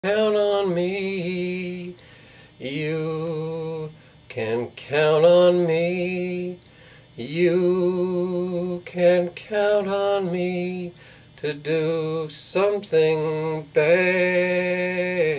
count on me. You can count on me. You can count on me to do something bad.